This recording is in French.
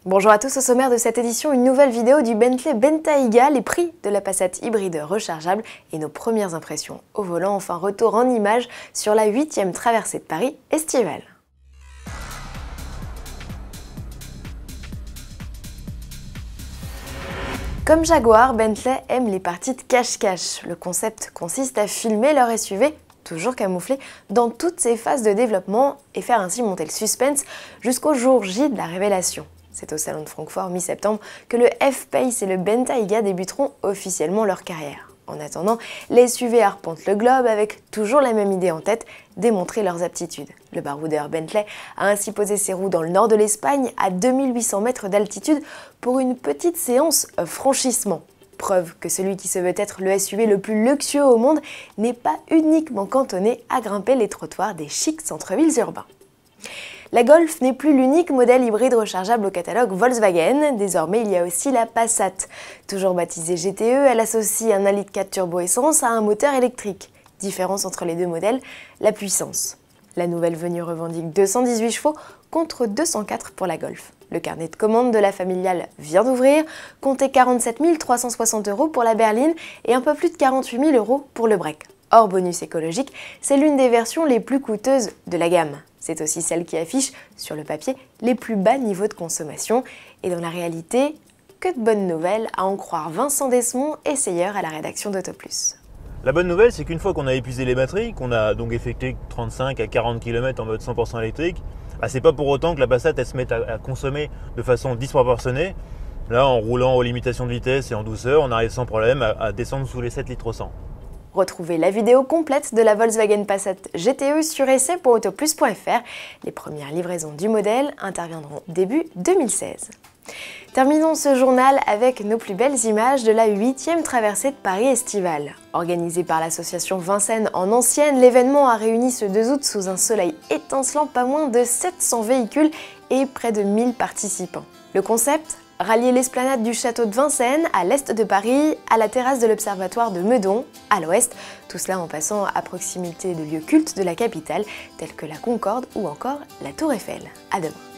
Bonjour à tous, au sommaire de cette édition, une nouvelle vidéo du Bentley Bentayga, les prix de la Passat hybride rechargeable et nos premières impressions au volant. Enfin, retour en images sur la 8e traversée de Paris estivale. Comme Jaguar, Bentley aime les parties de cache-cache. Le concept consiste à filmer leur SUV, toujours camouflé, dans toutes ses phases de développement et faire ainsi monter le suspense jusqu'au jour J de la révélation. C'est au salon de Francfort mi-septembre que le F-Pace et le Bentayga débuteront officiellement leur carrière. En attendant, les SUV arpentent le globe avec toujours la même idée en tête, démontrer leurs aptitudes. Le baroudeur Bentley a ainsi posé ses roues dans le nord de l'Espagne à 2800 mètres d'altitude pour une petite séance franchissement. Preuve que celui qui se veut être le SUV le plus luxueux au monde n'est pas uniquement cantonné à grimper les trottoirs des chics centres-villes urbains. La Golf n'est plus l'unique modèle hybride rechargeable au catalogue Volkswagen, désormais il y a aussi la Passat. Toujours baptisée GTE, elle associe un 1,4 litre turbo-essence à un moteur électrique. Différence entre les deux modèles, la puissance. La nouvelle venue revendique 218 chevaux contre 204 pour la Golf. Le carnet de commande de la familiale vient d'ouvrir, comptez 47 360 € pour la berline et un peu plus de 48 000 € pour le break. Hors bonus écologique, c'est l'une des versions les plus coûteuses de la gamme. C'est aussi celle qui affiche, sur le papier, les plus bas niveaux de consommation. Et dans la réalité, que de bonnes nouvelles, à en croire Vincent Desmond, essayeur à la rédaction d'Autoplus. La bonne nouvelle, c'est qu'une fois qu'on a épuisé les batteries, qu'on a donc effectué 35 à 40 km en mode 100% électrique, c'est pas pour autant que la Passat elle se mette à consommer de façon disproportionnée. Là, en roulant aux limitations de vitesse et en douceur, on arrive sans problème à descendre sous les 7 litres au 100. Retrouvez la vidéo complète de la Volkswagen Passat GTE sur essai.autoplus.fr. Les premières livraisons du modèle interviendront début 2016. Terminons ce journal avec nos plus belles images de la 8e traversée de Paris estivale. Organisée par l'association Vincennes en Ancienne, l'événement a réuni ce 2 août sous un soleil étincelant pas moins de 700 véhicules et près de 1000 participants. Le concept ? Rallier l'esplanade du château de Vincennes à l'est de Paris, à la terrasse de l'observatoire de Meudon, à l'ouest, tout cela en passant à proximité de lieux cultes de la capitale tels que la Concorde ou encore la Tour Eiffel. À demain.